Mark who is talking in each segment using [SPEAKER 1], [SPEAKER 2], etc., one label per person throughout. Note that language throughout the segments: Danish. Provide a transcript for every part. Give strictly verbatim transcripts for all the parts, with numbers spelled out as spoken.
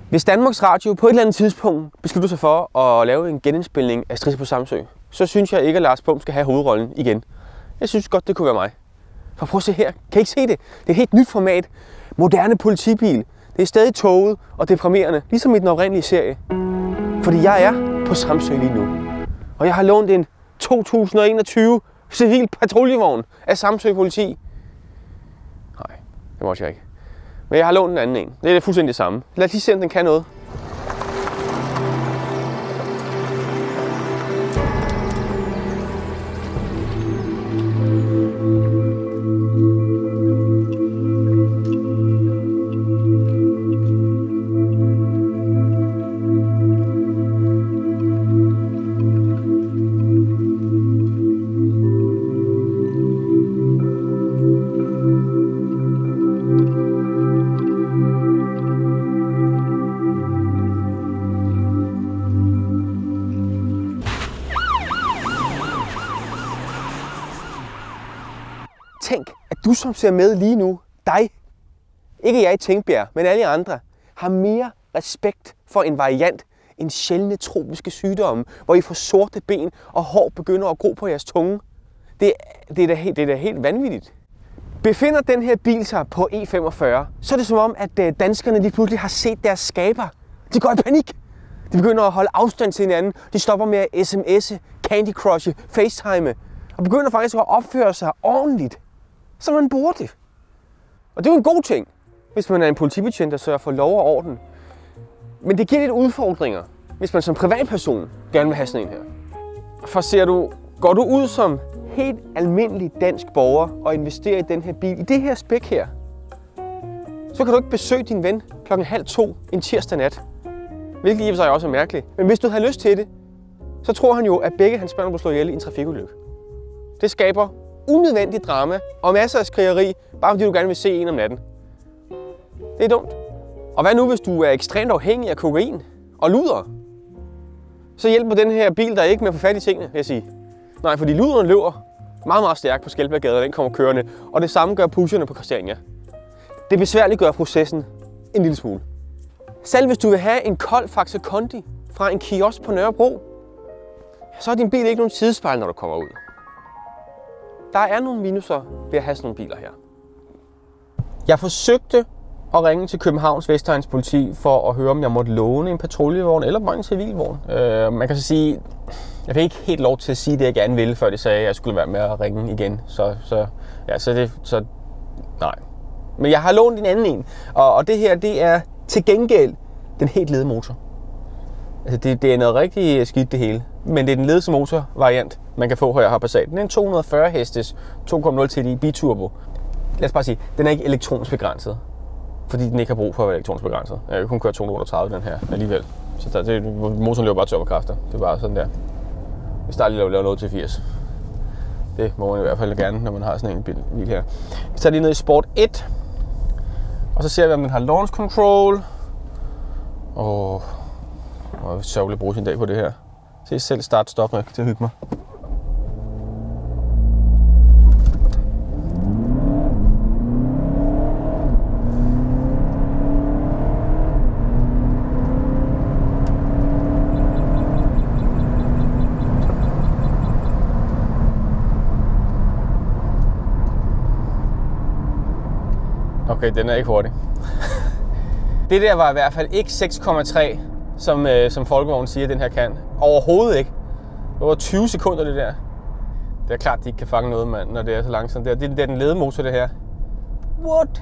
[SPEAKER 1] Hvis Danmarks Radio på et eller andet tidspunkt beslutter sig for at lave en genindspilning af Strisser på Samsø, så synes jeg ikke, at Lars Pump skal have hovedrollen igen. Jeg synes godt, det kunne være mig. For prøv at se her. Kan I ikke se det? Det er et helt nyt format. Moderne politibil. Det er stadig tåget og deprimerende, ligesom i den oprindelige serie. Fordi jeg er på Samsø lige nu. Og jeg har lånt en to tusind og enogtyve civil patruljevogn af Samsø politi. Nej, det måtte jeg ikke. Men jeg har lånt en anden en. Det er fuldstændig det samme. Lad os lige se, om den kan noget. Tænk, at du som ser med lige nu, dig, ikke jeg i Tingbjerg, men alle andre, har mere respekt for en variant end sjældne tropiske sygdomme, hvor I får sorte ben og hår begynder at gro på jeres tunge. Det, det, er, da helt, det er da helt vanvittigt. Befinder den her bil sig på E femogfyrre, så er det som om, at danskerne lige pludselig har set deres skaber. De går i panik. De begynder at holde afstand til hinanden. De stopper med at sms'e, Candy Crush'e, FaceTime og begynder faktisk at opføre sig ordentligt, som man burde. Og det er jo en god ting, hvis man er en politibetjent, der sørger for lov og orden. Men det giver lidt udfordringer, hvis man som privatperson gerne vil have sådan en her. For ser du, går du ud som helt almindelig dansk borger og investerer i den her bil, i det her spæk her, så kan du ikke besøge din ven klokken halv to en tirsdag nat. Hvilket i og for sig også er mærkeligt. Men hvis du har lyst til det, så tror han jo, at begge hans børn bliver slået ihjel i en trafikulykke. Det skaber unødvendigt drama og masser af skrigeri, bare fordi du gerne vil se en om natten. Det er dumt. Og hvad nu, hvis du er ekstremt afhængig af kokain og luder? Så hjælper den her bil der ikke med at få fat i tingene, vil jeg sige. Nej, fordi luderen løber meget, meget stærkt på Skelberggade, og den kommer kørende. Og det samme gør pusherne på Christiania. Det besværliggør processen en lille smule. Selv hvis du vil have en kold Faxe Kondi fra en kiosk på Nørrebro, så er din bil ikke nogen sidespejl, når du kommer ud. Der er nogle minuser ved at have sådan nogle biler her. Jeg forsøgte at ringe til Københavns Vestegns politi for at høre, om jeg måtte låne en patruljevogn eller bare en civilvogn. Øh, man kan så sige, jeg fik ikke helt lov til at sige det, jeg gerne ville, før de sagde, at jeg skulle være med at ringe igen. Så, så, ja, så det, så nej. Men jeg har lånt en anden en, og, og det her, det er til gengæld den helt lede motor. Altså det, det er noget rigtig skidt det hele, men det er den ledelse motor variant, man kan få her har Passat. Den er en to hundrede og fyrre hestes to komma nul T D I biturbo. Lad os bare sige, den er ikke elektronisk begrænset, fordi den ikke har brug for at være elektronisk begrænset. Jeg kan kun køre to hundrede og otteogtredive den her alligevel. Så der, det, motoren løber bare tør på kræfter. Det er bare sådan der. Vi starter lige at lave noget til firs. Det må man i hvert fald gerne, når man har sådan en bil, bil her. Vi tager lige ned i Sport et. Og så ser vi, om den har launch control. Og jeg vil sørgeligt bruge sin dag på det her. Se selv start stop med til at hygge mig. Okay, den er ikke hurtig. Det der var i hvert fald ikke seks komma tre, som, øh, som Folkevognen siger, den her kan. Overhovedet ikke. Det var tyve sekunder det der. Det er klart, de ikke kan fange noget, mand, når det er så langsomt. Det er, det er den ledemotor, det her. What?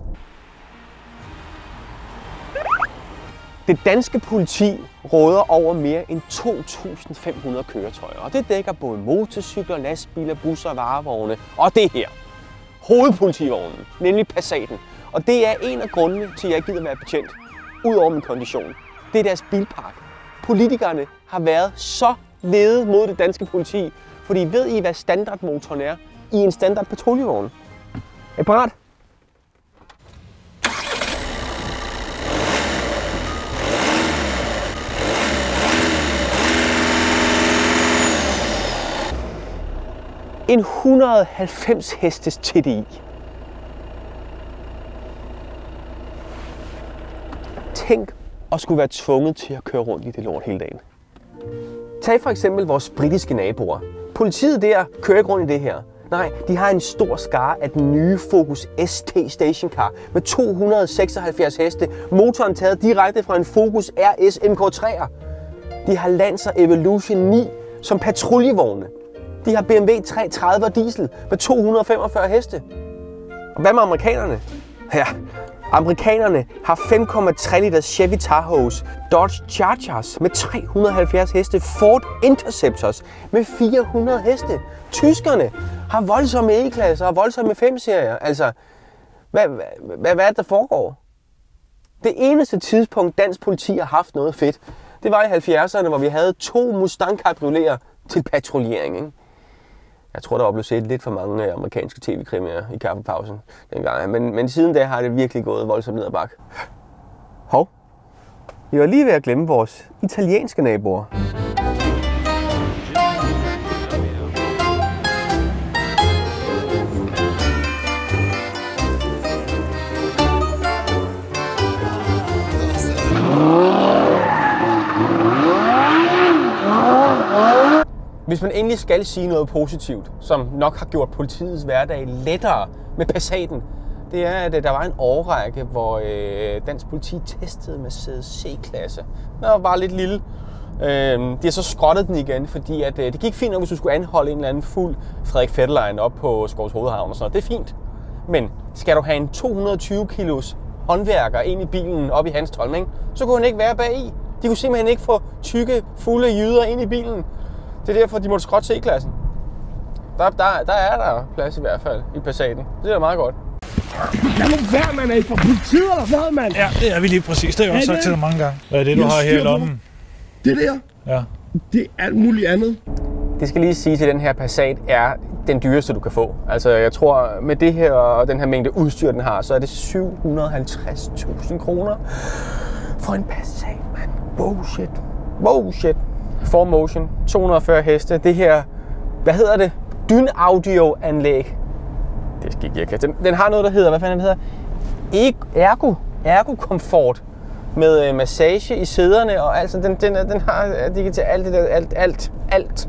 [SPEAKER 1] Det danske politi råder over mere end to tusind fem hundrede køretøjer. Og det dækker både motorcykler, lastbiler, busser og varevogne. Og det her. Hovedpolitivognen, nemlig Passaten. Og det er en af grundene til, at jeg gider være betjent, ud over min kondition. Det er deres bilpark. Politikerne har været så lede mod det danske politi, fordi ved I, hvad standardmotoren er i en standard patruljevogn? Er I parat? En et hundrede og halvfems hestes T D I. Tænk og skulle være tvunget til at køre rundt i det lort hele dagen. Tag for eksempel vores britiske naboer. Politiet der kører ikke rundt i det her. Nej, de har en stor skare af den nye Focus S T stationcar med to hundrede seksoghalvfjerds heste, motoren taget direkte fra en Focus R S M K tre'er. De har Lancer Evolution ni som patruljevogne. De har B M W tre tredive diesel med to hundrede femogfyrre heste. Og hvad med amerikanerne? Ja, amerikanerne har fem komma tre liters Chevy Tahoes, Dodge Chargers med tre hundrede og halvfjerds heste, Ford Interceptors med fire hundrede heste. Tyskerne har voldsomme E-klasser og voldsomme fem serier. Altså, hvad, hvad, hvad, hvad er det, der foregår? Det eneste tidspunkt, dansk politi har haft noget fedt, det var i halvfjerdserne, hvor vi havde to Mustang Cabrioleter til patruljering. Ikke? Jeg tror, der var blevet set lidt for mange amerikanske tv-krimier i kaffepausen dengang. Men, men siden da har det virkelig gået voldsomt ned ad bakke. Hov, vi var lige ved at glemme vores italienske naboer. Hvis man endelig skal sige noget positivt, som nok har gjort politiets hverdag lettere med Passaten, det er, at der var en årrække, hvor øh, dansk politi testede Mercedes C-klasse. Den var bare lidt lille. Øh, de har så skrottet den igen, fordi at, øh, det gik fint nok, hvis du skulle anholde en eller anden fuld Frederik Fetterlein op på Skovs Hovedhavn og sådan noget. Det er fint. Men skal du have en to hundrede og tyve kilos håndværker ind i bilen op i hans Tolming, så kunne han ikke være bagi. De kunne simpelthen ikke få tykke, fulde jyder ind i bilen. Det er derfor, de måtte skrotte C-klassen. Der, der, der er der plads i hvert fald i Passaten. Det er da meget godt.
[SPEAKER 2] Lad nu være, man er I fra politiet eller hvad, mand?
[SPEAKER 3] Ja, det er vi lige præcis. Det har jeg også sagt til dig mange gange. Hvad er det, du har her i lommen?
[SPEAKER 2] Det der?
[SPEAKER 3] Ja.
[SPEAKER 2] Det er alt muligt andet.
[SPEAKER 1] Det skal lige sige til, at den her Passat er den dyreste, du kan få. Altså, jeg tror, med det her og den her mængde udstyr, den har, så er det syv hundrede og halvtreds tusind kroner for en Passat, mand. Wow, shit. Wow, shit. four motion, to hundrede og fyrre heste. Det her, hvad hedder det? Dyn-audio-anlæg. Det skal ikke jeg den, den har noget, der hedder, hvad fanden den hedder? Ergo. Ergo-komfort. Med øh, massage i sæderne og alt. Den, den, den har det til alt det der, alt, alt, alt.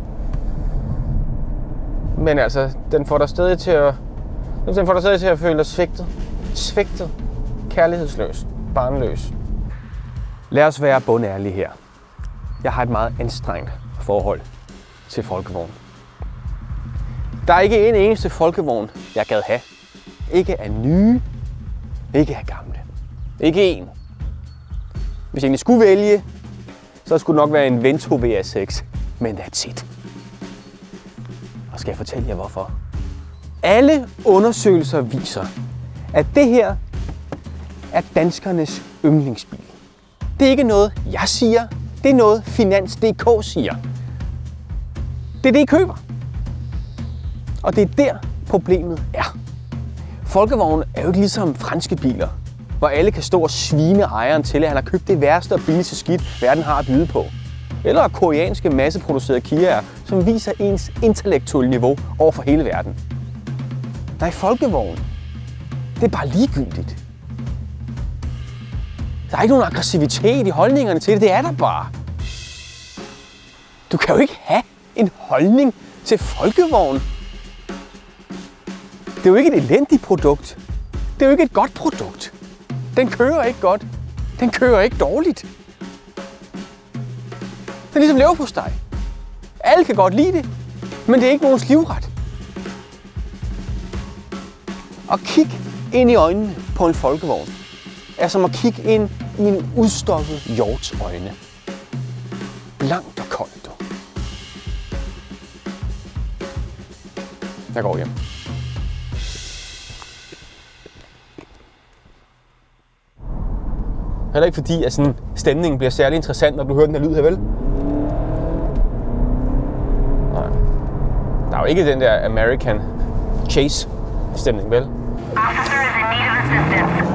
[SPEAKER 1] Men altså, den får dig stadig til at, den får dig stadig til at føle dig svigtet. Svigtet. Kærlighedsløs. Barnløs. Lad os være bundærlige her. Jeg har et meget anstrengt forhold til folkevogn. Der er ikke en eneste folkevogn, jeg gad have. Ikke af nye, ikke af gamle. Ikke en. Hvis jeg egentlig skulle vælge, så skulle det nok være en Vento V R seks. Men that's it. Og skal jeg fortælle jer hvorfor? Alle undersøgelser viser, at det her er danskernes yndlingsbil. Det er ikke noget, jeg siger. Det er noget, Finans punktum d k siger. Det er det, I køber. Og det er der, problemet er. Folkevognen er jo ikke ligesom franske biler, hvor alle kan stå og svine ejeren til, at han har købt det værste og billigste skidt, verden har at byde på. Eller koreanske masseproducerede Kia'er, som viser ens intellektuelle niveau over for hele verden. Nej, folkevognen, det er bare ligegyldigt. Der er ikke nogen aggressivitet i holdningerne til det, det er der bare. Du kan jo ikke have en holdning til folkevogn. Det er jo ikke et elendigt produkt. Det er jo ikke et godt produkt. Den kører ikke godt. Den kører ikke dårligt. Det er ligesom leverpostej. Alle kan godt lide det, men det er ikke nogens livret. Og kig ind i øjnene på en folkevogn er som at kigge ind i en udstokket hjorts øjne. Blankt og koldt. Jeg går hjem. Heller ikke fordi, at sådan, stemningen bliver særlig interessant, når du hører den her lyd her, vel? Nej. Der er jo ikke den der American Chase-stemning, vel?
[SPEAKER 4] Officer is in need of assistance.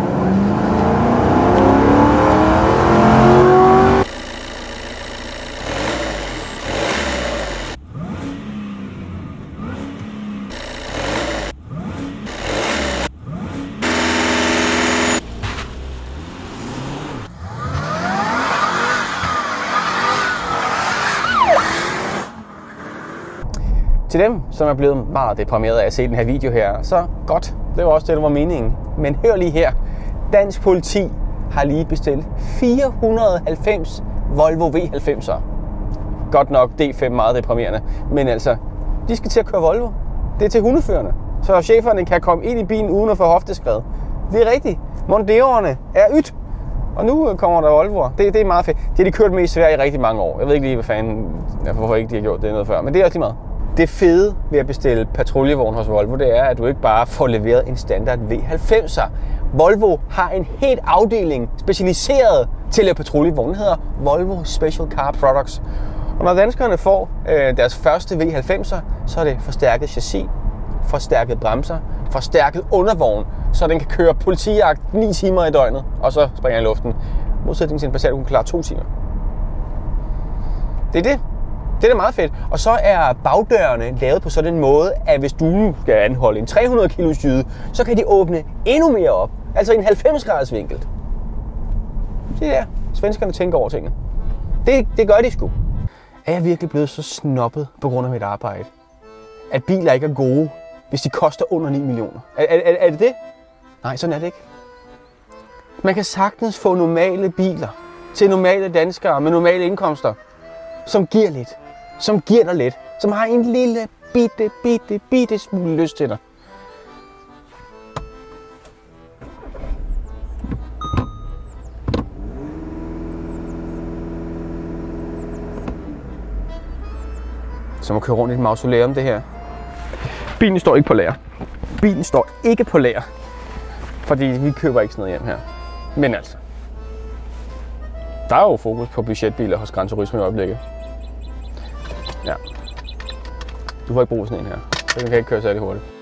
[SPEAKER 1] Til dem, som er blevet meget deprimeret af at se den her video her, så godt, det var også det, der var meningen. Men hør lige her, dansk politi har lige bestilt fire hundrede og halvfems Volvo V halvfemser. Godt nok D fem meget deprimerende, men altså, de skal til at køre Volvo. Det er til hundeførerne, så cheferne kan komme ind i bilen uden at få hofteskred. Det er rigtigt. Monderoerne er ydt. Og nu kommer der Volvoer. Det, det er meget fedt. Det har de kørt med i Sverige i rigtig mange år. Jeg ved ikke lige, hvad fanden, hvorfor ikke de har gjort det noget før, men det er også lige meget. Det fede ved at bestille patruljevogn hos Volvo, det er, at du ikke bare får leveret en standard V halvfemser. Volvo har en helt afdeling specialiseret til at lave patruljevogn. Den hedder Volvo Special Car Products. Og når danskerne får øh, deres første V halvfemser, så er det forstærket chassis, forstærket bremser, forstærket undervogn, så den kan køre politijagt ni timer i døgnet, og så springer i luften. Modsætning til en Passat, hun kan klare to timer. Det er det. Det er da meget fedt. Og så er bagdørene lavet på sådan en måde, at hvis du skal anholde en tre hundrede kilos jyde, så kan de åbne endnu mere op. Altså en halvfems graders vinkel. Det er der. Svenskerne tænker over tingene. Det, det gør de sgu. Er jeg virkelig blevet så snobbet på grund af mit arbejde, at biler ikke er gode, hvis de koster under ni millioner? Er, er, er det det? Nej, sådan er det ikke. Man kan sagtens få normale biler til normale danskere med normale indkomster, som giver lidt, som giver dig lidt, som har en lille bitte, bitte, bitte smule lyst til dig. Som at køre rundt i et mausoleum, det her. Bilen står ikke på lager. Bilen står ikke på lager. Fordi vi køber ikke sådan noget hjem her. Men altså. Der er jo fokus på budgetbiler hos Gran Turismo i øjeblikket. Ja. Du får ikke brug for sådan en her. Den kan ikke køre særlig hurtigt.